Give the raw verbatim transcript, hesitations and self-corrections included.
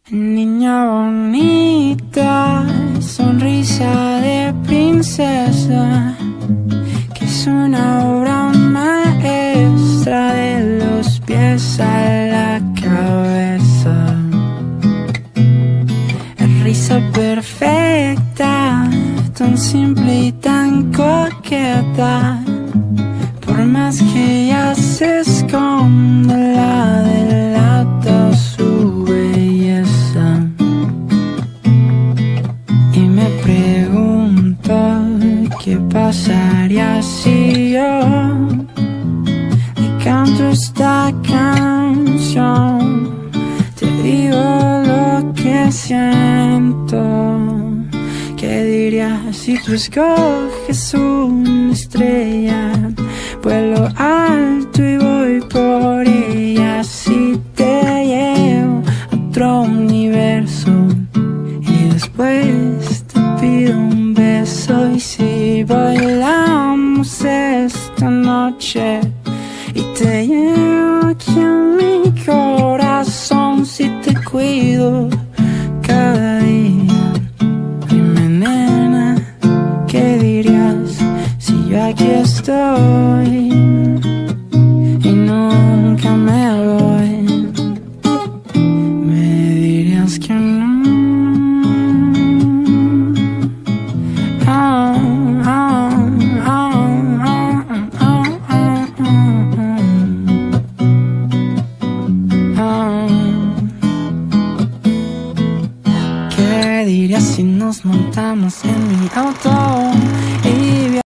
Niña bonita, sonrisa de princesa, que es una obra maestra de los pies a la cabeza. Risa perfecta, tan simple y tan coqueta, por más que ella se esconda, la delata su belleza. Y me pregunto qué pasaría si yo le canto esta canción, te digo lo que siento. ¿Qué dirías si tú escoges una estrella? Vuelo alto y voy por ella. Si te llevo a otro universo y después te pido un beso. Y si bailamos esta noche y te llevo aquí en mi corazón, si te cuido cada día. Dime, nena, ¿qué dirías si yo aquí estoy y nunca me voy? Me dirías que no. Oh, oh, oh, oh, oh, oh, oh. ¿Qué dirías si nos montamos en mi auto